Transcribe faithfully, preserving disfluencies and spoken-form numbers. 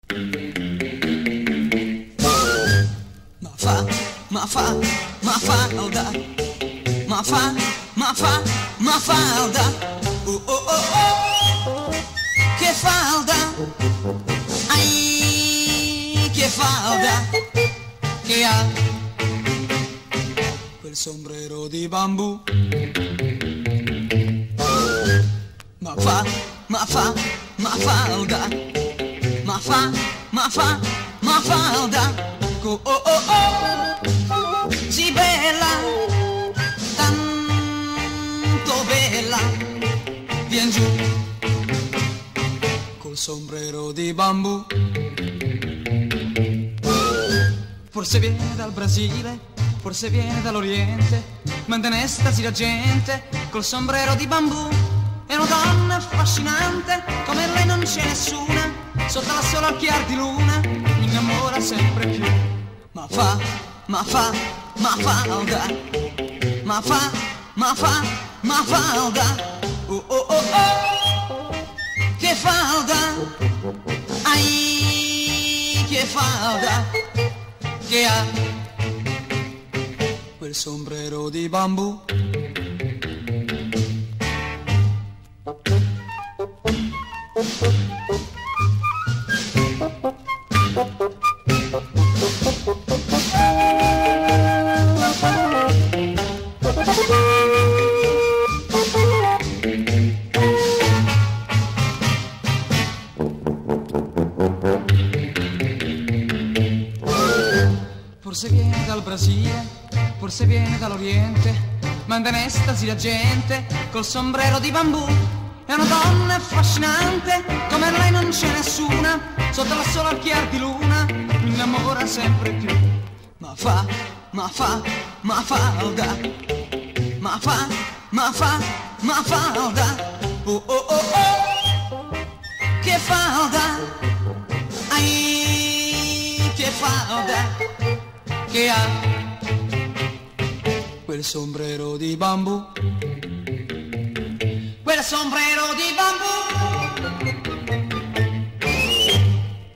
Ma fa, ma fa, ma falda, ma fa, ma fa, ma falda, oh oh oh oh, che falda, ai, che falda, che ha quel sombrero di bambù. Ma fa, ma fa, ma falda, ma fa, ma fa, ma falda, oh oh oh oh, sì bella, tanto bella, vien giù, col sombrero di bambù. Forse viene dal Brasile, forse viene dall'Oriente, ma in estasi la gente, col sombrero di bambù. È una donna affascinante, come lei non c'è nessuna, sotto la sola chiar di luna, mi innamora sempre più. Ma fa, ma fa, ma falda, ma fa, ma fa, ma falda, oh oh oh oh, che falda, ai, che falda, che ha quel sombrero di bambù. Forse viene dal Brasile, forse viene dall'Oriente, manda in estasi la gente col sombrero di bambù. È una donna affascinante, come lei non c'è nessuna, sotto la sola chiar di luna, mi innamora sempre più. Ma fa, ma fa, ma falda, ma fa, ma fa, ma falda, oh oh oh oh, che falda, ai, che falda, che ha quel sombrero di bambù, quel sombrero di bambù.